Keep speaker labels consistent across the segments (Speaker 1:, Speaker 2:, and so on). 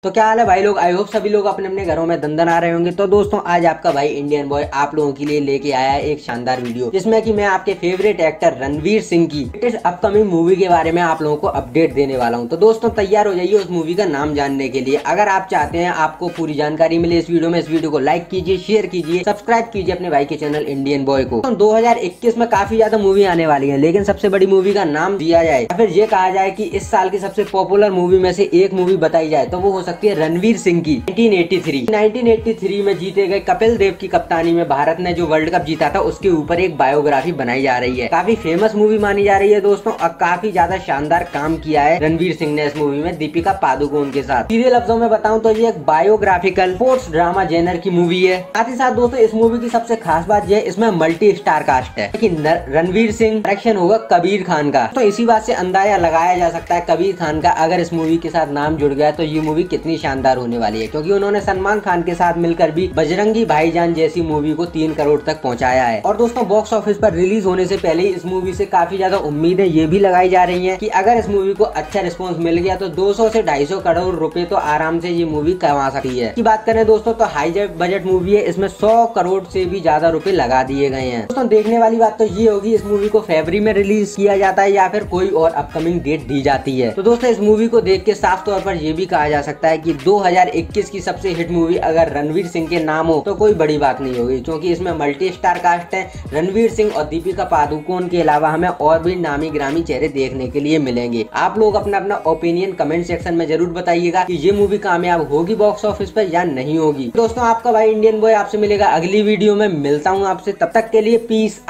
Speaker 1: तो क्या हाल है भाई लोग। आई होप सभी लोग अपने अपने घरों में दंदन आ रहे होंगे। तो दोस्तों आज आपका भाई इंडियन बॉय आप लोगों के लिए लेके आया है एक शानदार वीडियो, जिसमें कि मैं आपके फेवरेट एक्टर रणवीर सिंह की लेटेस्ट अपकमिंग मूवी के बारे में आप लोगों को अपडेट देने वाला हूं। तो दोस्तों तैयार हो जाइए उस मूवी का नाम जानने के लिए। अगर आप चाहते हैं आपको पूरी जानकारी मिले इस वीडियो में, इस वीडियो को लाइक कीजिए, शेयर कीजिए, सब्सक्राइब कीजिए अपने भाई के चैनल इंडियन बॉय को। 2021 में काफी ज्यादा मूवी आने वाली है, लेकिन सबसे बड़ी मूवी का नाम दिया जाए या फिर ये कहा जाए कि इस साल की सबसे पॉपुलर मूवी में से एक मूवी बताई जाए तो वो हो सकती है रणवीर सिंह की 1983 में जीते गए कपिल देव की कप्तानी में भारत ने जो वर्ल्ड कप जीता था उसके ऊपर एक बायोग्राफी बनाई जा रही है। काफी फेमस मूवी मानी जा रही है दोस्तों, और काफी ज्यादा शानदार काम किया है रणवीर सिंह ने इस मूवी में दीपिका पादुकोण के साथ। सीधे लफ्जों में बताऊं तो ये एक बायोग्राफिकल स्पोर्ट्स ड्रामा जेनर की मूवी है। साथ ही साथ दोस्तों इस मूवी की सबसे खास बात यह है इसमें मल्टी स्टार कास्ट है कि रणवीर सिंह डायरेक्शन होगा कबीर खान का। तो इसी बात से अंदाजा लगाया जा सकता है कबीर खान का अगर इस मूवी के साथ नाम जुड़ गया तो ये मूवी कितनी शानदार होने वाली है, क्योंकि उन्होंने सलमान खान के साथ मिलकर भी बजरंगी भाईजान जैसी मूवी को 3 करोड़ तक पहुंचाया है। और दोस्तों बॉक्स ऑफिस पर रिलीज होने से पहले इस मूवी से काफी ज्यादा उम्मीदें ये भी लगाई जा रही हैं कि अगर इस मूवी को अच्छा रिस्पांस मिल गया तो 200 से 250 करोड़ रुपए तो आराम से ये मूवी कमा सकती है। की बात करें दोस्तों तो हाई बजट मूवी है, इसमें 100 करोड़ से भी ज्यादा रुपए लगा दिए गए हैं। दोस्तों देखने वाली बात तो ये होगी इस मूवी को फरवरी में रिलीज किया जाता है या फिर कोई और अपकमिंग डेट दी जाती है। तो दोस्तों इस मूवी को देख के साफ तौर पर यह भी कहा जा सकता है कि 2021 की सबसे हिट मूवी अगर रणवीर सिंह के नाम हो तो कोई बड़ी बात नहीं होगी, क्योंकि इसमें मल्टी स्टार कास्ट है। रणवीर सिंह और दीपिका पादुकोण के अलावा हमें और भी नामी ग्रामी चेहरे देखने के लिए मिलेंगे। आप लोग अपना अपना ओपिनियन कमेंट सेक्शन में जरूर बताइएगा कि ये मूवी कामयाब होगी बॉक्स ऑफिस पर या नहीं होगी। दोस्तों आपका भाई इंडियन बॉय आपसे मिलेगा अगली वीडियो में, मिलता हूँ आपसे, तब तक के लिए पीस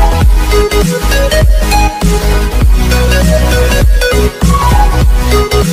Speaker 1: आउट।